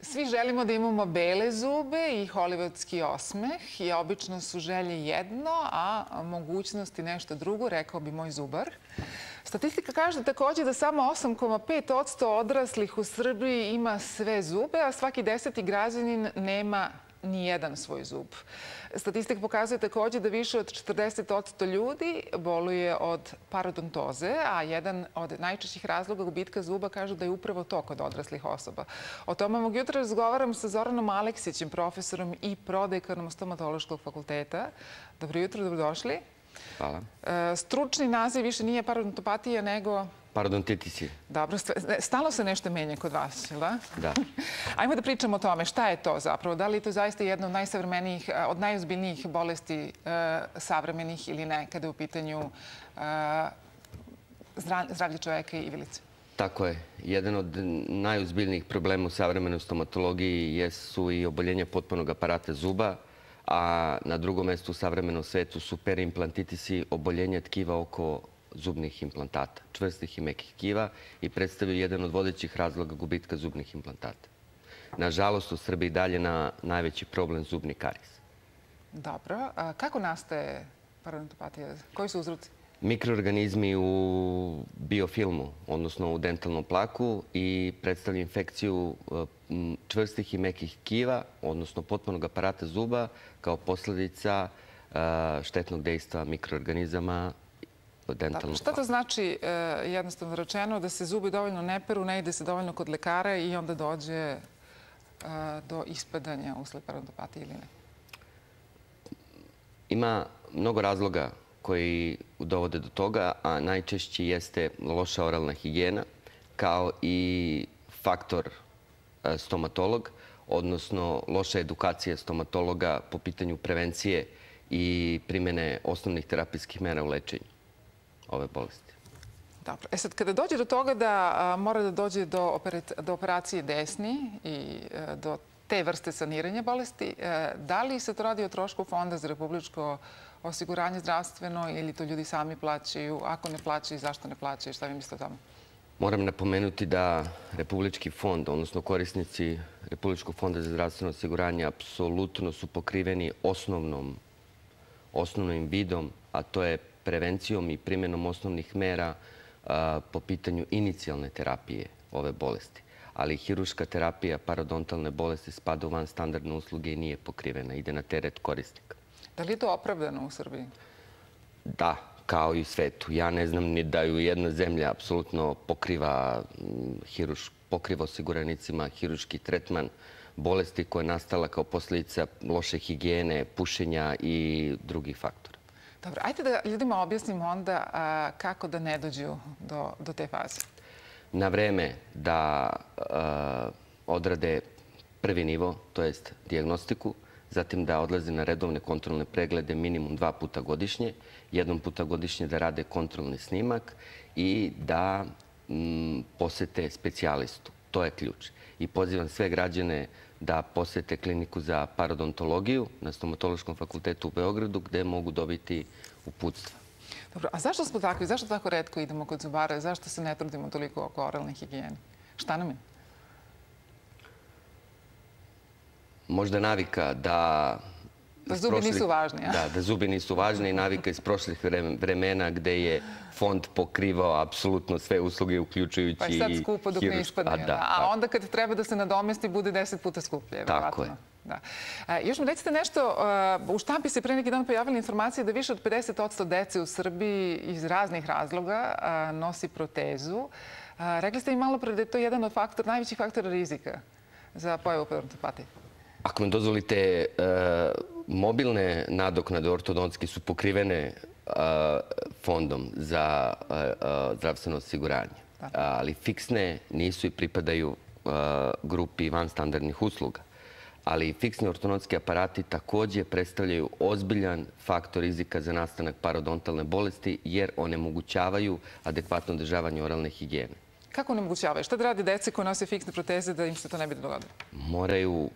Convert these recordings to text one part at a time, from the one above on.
Svi želimo da imamo bele zube i hollywoodski osmeh i obično su želje jedno, a mogućnosti nešto drugo, rekao bi moj zubar. Statistika kaže također da samo 8,5% odraslih u Srbiji ima sve zube, a svaki 10. građanin nema ni jedan svoj zub. Statistika pokazuje također da više od 40% ljudi boluje od parodontoze, a jedan od najčešćih razloga gubitka zuba kažu da je upravo to kod odraslih osoba. O tome ovog jutra razgovaram sa Zoranom Aleksićem, profesorom i prodekanom Stomatološkog fakulteta. Dobro jutro, dobrodošli. Hvala. Stručni naziv više nije parodontopatija, nego... Parodontitis je. Dobro, stalno se nešto menja kod vas, jel da? Da. Ajmo da pričamo o tome. Šta je to zapravo? Da li je to zaista jedna od najsavremenijih, od najozbiljnijih bolesti savremenih ili ne, kada je u pitanju zdravlje čoveka i ivilice? Tako je. Jedan od najozbiljnijih problema u savremenoj stomatologiji jesu i oboljenja potpunog aparata zuba, a na drugom mjestu u savremenom svetu su periimplantitisi, oboljenja tkiva oko zubnih implantata, čvrstih i mekih tkiva, i predstavljaju jedan od vodećih razloga gubitka zubnih implantata. Nažalost, u Srbiji dalje najveći problem zubni karies. Dobro. Kako nastaje parodontopatija? Koji su uzroci? Mikroorganizmi u biofilmu, odnosno u dentalnom plaku, i predstavlja infekciju čvrstih i mekih tkiva, odnosno potpunog aparata zuba, kao posljedica štetnog dejstva mikroorganizama dentalnog plaka. Šta to znači, jednostavno rečeno, da se zubi dovoljno ne peru, ne ide se dovoljno kod lekara i onda dođe do ispadanja usled parodontopatije ili ne? Ima mnogo razloga koji dovode do toga, a najčešći jeste loša oralna higijena, kao i faktor stomatolog, odnosno loša edukacija stomatologa po pitanju prevencije i primjene osnovnih terapijskih mera u lečenju ove bolesti. Dobro. Sad, kada dođe do toga da mora da dođe do operacije desni i do te vrste saniranja bolesti, da li se to radi o trošku Fonda za republičko osiguranje zdravstveno ili to ljudi sami plaćaju? Ako ne plaćaju, zašto ne plaćaju? Šta vi mislite o tome? Moram napomenuti da Republički fond, odnosno korisnici Republičkog fonda za zdravstveno osiguranje, apsolutno su pokriveni osnovnim vidom, a to je prevencijom i primjenom osnovnih mera po pitanju inicijalne terapije ove bolesti. Ali hiruška terapija parodontalne bolesti spada u van standardne usluge i nije pokrivena, ide na teret korisnika. Da li je to opravdano u Srbiji? Da, kao i u svetu. Ja ne znam ni da ju jedna zemlja apsolutno pokriva osiguranicima hiruški tretman bolesti koja je nastala kao posljedica loše higijene, pušenja i drugih faktora. Dobro, ajde da ljudima objasnimo onda kako da ne dođu do te faze. Na vreme da odrade prvi nivo, to jest dijagnostiku, zatim da odlaze na redovne kontrolne preglede minimum 2 puta godišnje, 1 puta godišnje da rade kontrolni snimak i da posete specijalistu. To je ključ. I pozivam sve građane da posete kliniku za parodontologiju na Stomatološkom fakultetu u Beogradu, gde mogu dobiti uputstva. Dobro, a zašto smo takvi? Zašto tako retko idemo kod zubara? Zašto se ne trudimo toliko oko oralne higijene? Šta nam je? Možda navika da... Da zubi nisu važni, a? Da zubi nisu važni i navika iz prošlih vremena gde je fond pokrivao apsolutno sve usluge, uključujući i hirušku. Pa je sad skupo dok ne ispadne. A onda kad treba da se nadomesti, bude 10 puta skuplje. Tako je. Još mi recite nešto, u štampi se pre neki dan pojavila informacija da više od 50% dece u Srbiji iz raznih razloga nosi protezu. Rekli ste mi malo pre da je to jedan od najvećih faktora rizika za pojavu parodontopatije. Ako mi dozvolite, mobilne nadoknade ortodontski su pokrivene fondom za zdravstveno osiguranje, ali fiksne nisu i pripadaju grupi vanstandardnih usluga. Ali fiksni ortodontski aparati također predstavljaju ozbiljan faktor rizika za nastanak parodontalne bolesti jer onemogućavaju adekvatno održavanje oralne higijene. Kako onemogućavaju? Šta da radi dece koje nose fiksne proteze da im se to ne bi dogodilo? Moraju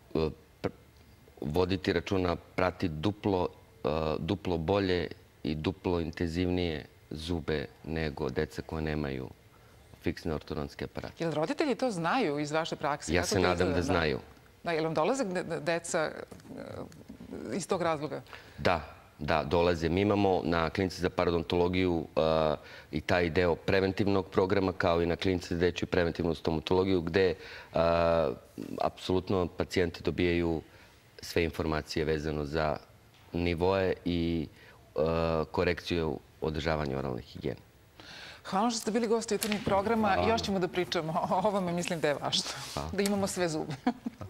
voditi računa, prati duplo bolje i duplo intenzivnije zube nego deca koje nemaju fiksne ortodontske aparate. Jel roditelji to znaju iz vaše prakse? Ja se nadam da znaju. Jel vam dolaze deca iz tog razloga? Da, dolaze. Mi imamo na klinici za parodontologiju i taj deo preventivnog programa, kao i na klinici za dečju preventivnu stomatologiju, gde apsolutno pacijenti dobijaju sve informacije vezano za nivoe i korekciju održavanja oralne higijene. Hvala što ste bili gosti jutarnjeg programa. Još ćemo da pričamo o ovome, mislim da je važno. Da imamo sve zube.